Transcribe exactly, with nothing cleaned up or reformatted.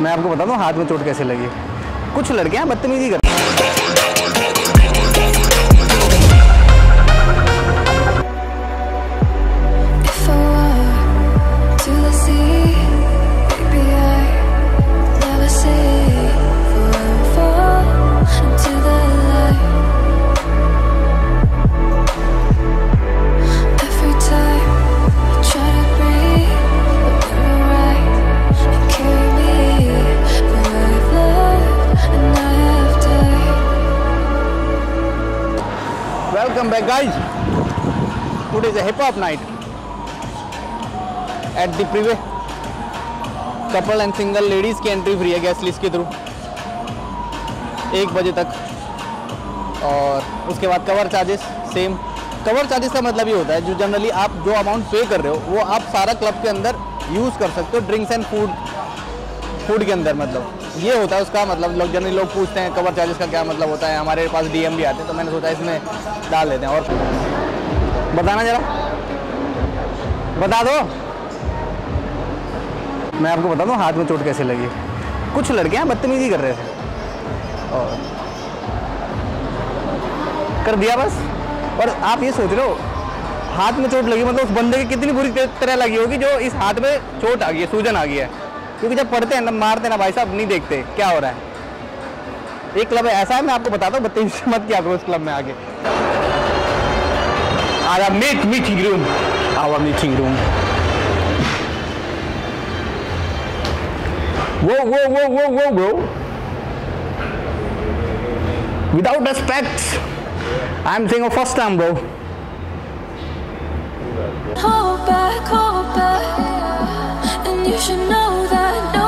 मैं आपको बता दूं हाथ में चोट कैसे लगी। कुछ लड़कियां बदतमीजी करती हैं। Welcome back guys. Today is a hip hop night at the Privé. Couple and single ladies की एंट्री फ्री है गेस्ट लिस्ट के थ्रू एक बजे तक, और उसके बाद cover charges same. Cover charges का मतलब ये होता है जो जनरली आप जो अमाउंट पे कर रहे हो वो आप सारा क्लब के अंदर यूज़ कर सकते हो, ड्रिंक्स एंड फूड फूड के अंदर, मतलब ये होता है उसका मतलब। लोग जनरली लोग पूछते हैं कवर चार्जेस का क्या मतलब होता है, हमारे पास डीएम भी आते हैं, तो मैंने सोचा इसमें डाल लेते हैं। और बताना जरा, बता दो। मैं आपको बता दूं हाथ में चोट कैसे लगी। कुछ लड़कियां बदतमीजी कर रहे थे और कर दिया बस। और आप ये सोच रहे हो हाथ में चोट लगी मतलब उस बंदे की कितनी बुरी तरह लगी होगी जो इस हाथ में चोट आ गई है, सूजन आ गई है। क्योंकि जब पढ़ते हैं ना मारते ना भाई साहब, नहीं देखते क्या हो रहा है। एक क्लब है ऐसा है, मैं आपको बताता हूँ, बदतमीजी मत किया करो उस क्लब में आगे। Our meet meeting room our meeting room वो वो वो वो वो वो without respect I am saying first time bro. Hold back, hold back, and you should know that.